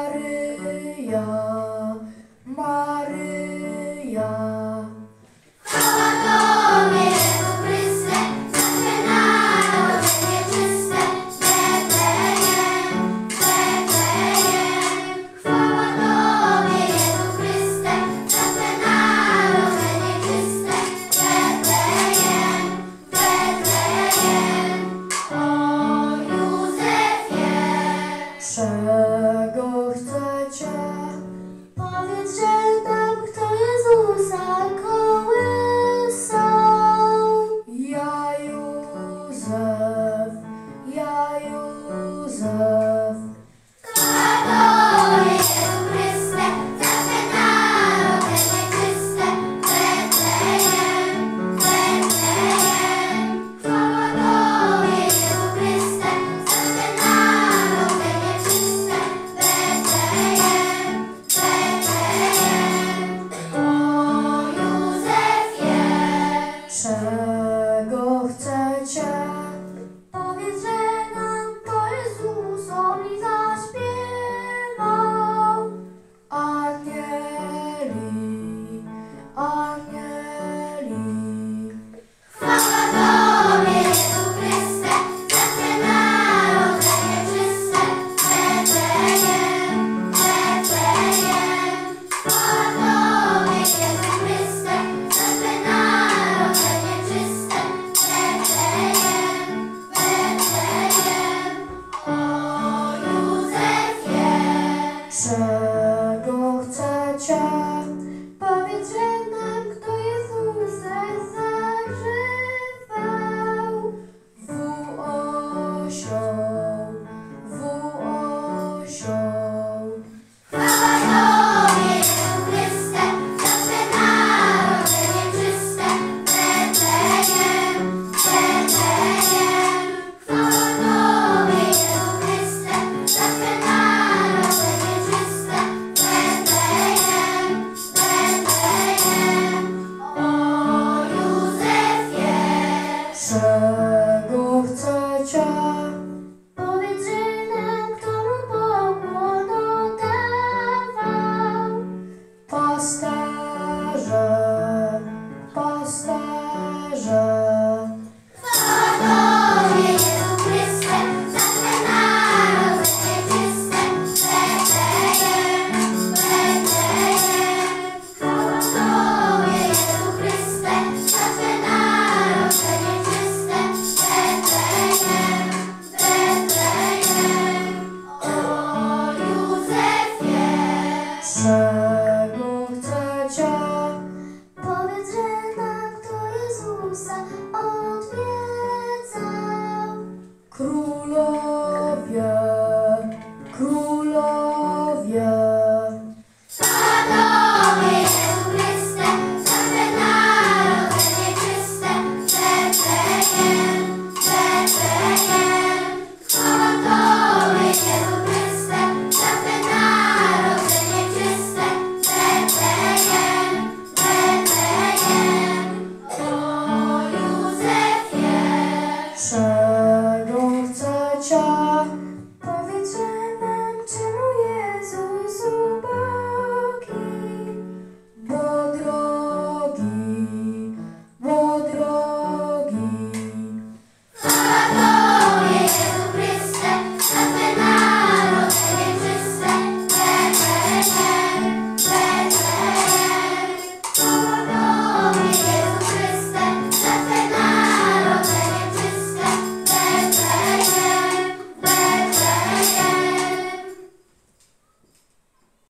Maryja, Maryja. Chwała Tobie, Jezu Chryste, za Twe narodzenie czyste, Betlejem, Betlejem. Chwała Tobie, Jezu Chryste, za Twe narodzenie czyste, Betlejem, Betlejem. O Józefie, Czego chcecie? powiedz, że tam kto Jezusa kołysał. Ja Józef, ja Józef. Chwała Tobie, Jezu Chryste, za Twe narodzenie czyste, Betlejem, Betlejem. Chwała Tobie, Jezu Chryste, za Twe narodzenie czyste, Betlejem, Betlejem. O Józefie, Czego chcecie? powiedz, że nam to Jezusowi zaśpiewał. Anieli, anieli. Chwała Tobie, Jezu Chryste, za Twe narodzenie czyste, Betlejem, Betlejem. Chwała Tobie, Jezu Chryste, za Twe narodzenie czyste, Betlejem, Betlejem. O Józefie, Czego chcecie?